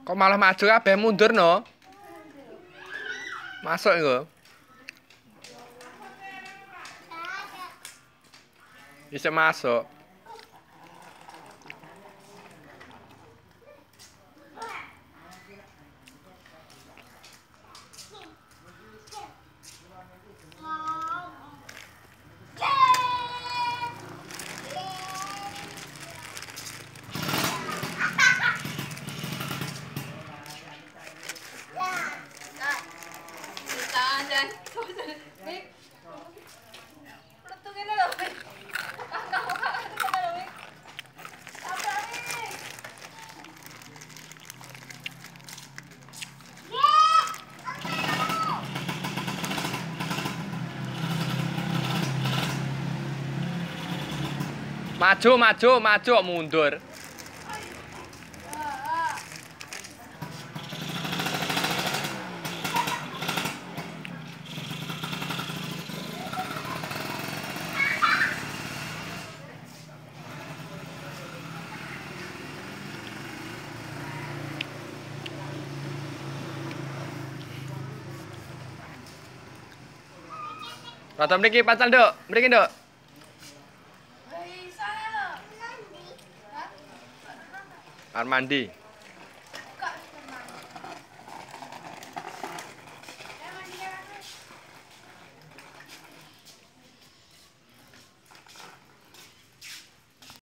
Kok malah maju kabeh mundur no? Masuk iku. Bisa masuk. Maju mundur. Rata mriki pacal, Nduk. Mriki, Nduk. Armandi.